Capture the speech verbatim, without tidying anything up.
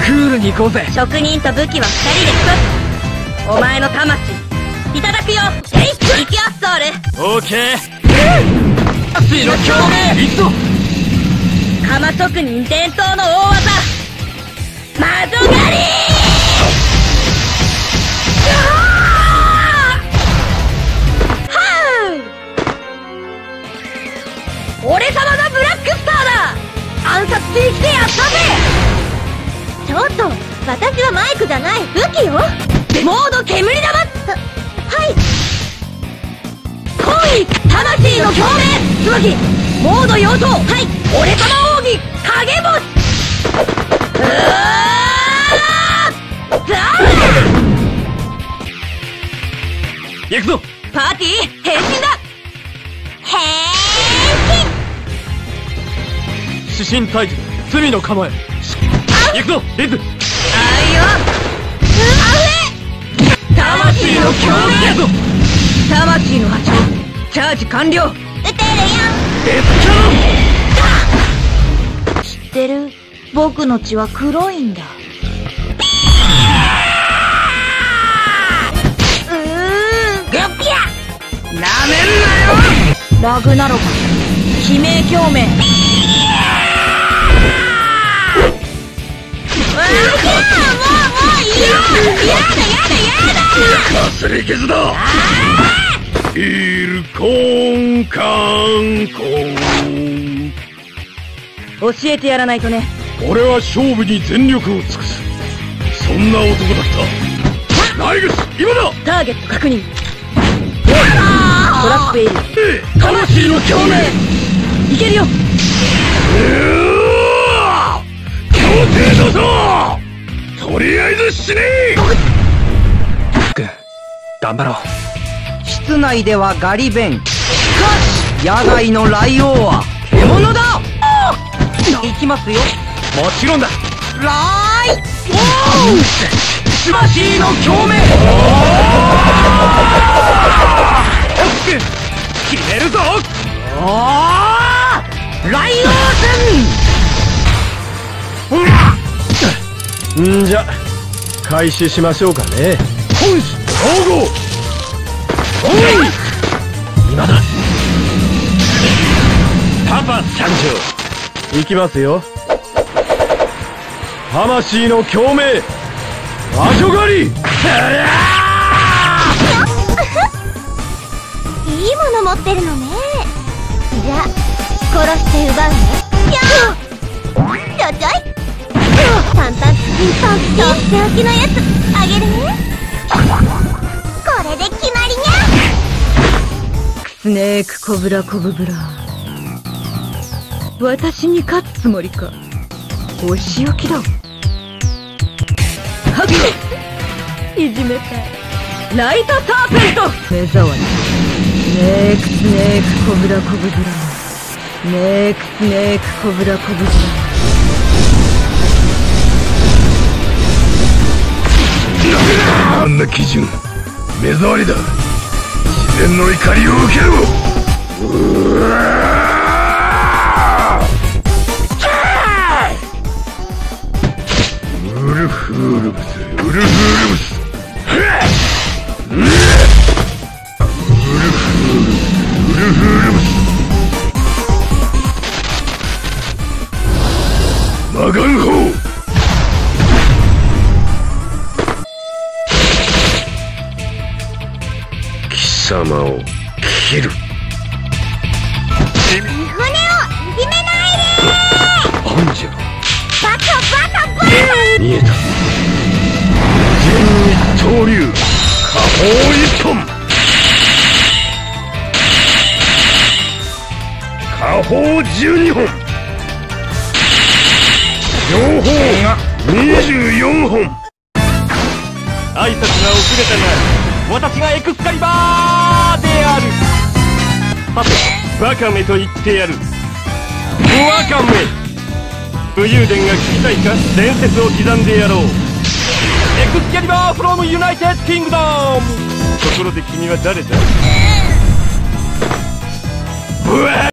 クールに行こうぜ。 職人と武器は二人で一つ。お前の魂いただくよ。えい、行きよソウル。 オーケー。魂の共鳴、行くぞ。 鎌職人伝統の大技魔女狩り。俺様がブラックスターだ。暗殺しに来てやったぜ。ちょっと、私はマイクじゃない、武器よ。モード煙玉。は、はい来い。魂の共鳴椿モード妖刀。はい俺様奥義影星。うわーザー行くぞ。 パーティー変身だ。変身。 指針退治、罪の構え。行くぞリズ。 あいよあ魂の共鳴。魂の波長チャージ完了。撃てるよ。 デスキャノン。 知ってる？僕の血は黒いんだ。うーんグッピアなめんなよ。ラグナロク悲鳴共鳴。 かすり傷だ。イルコンカンコン。 教えてやらないとね。 俺は勝負に全力を尽くす、そんな男だった。ライグス今だ。 ターゲット確認。トラップエリア。 魂の共鳴。 いけるよ。 強制だぞ。とりあえず死ね。頑張ろう。 室内ではガリ弁、しかし野外のライオウは獣だ。行きますよ。 もちろんだ。 ライオウ魂の共鳴。 決めるぞ。 おーライオーんじゃ開始しましょうかね。本誌統合。おい今だ。パパ参上。いきますよ。魂の共鳴魔女狩り。 いいもの持ってるのね。じゃあ殺して奪うね。やあちょちょい。パンパンチンパンとっておきのやつあげるね。これで決まりにゃ。スネークコブラコブブラ、私に勝つつもりか。お仕置きだ。はっいじめたい。ライトサーペント目障り。スネークスネークコブラコブブラ、スネークスネークコブラコブブラ。 あんな基準目障りだ。自然の怒りを受けろ。うわウルフールブスウルフールブスウルフールブスウルフールブスマガン砲。貴様を切る。 船をいじめないで。 アンジェラバカバカバカ。 見えた。全一刀流下方一本。下方十二本。両方が二十四本。挨拶が遅れたが私がエクスカリバーである。さてワカメと言ってやる。ワカメ武勇伝が聞きたいか。伝説を刻んでやろう。エクスキャリバーフロムユナイテッドキングダム。ところで君は誰だ。ブワー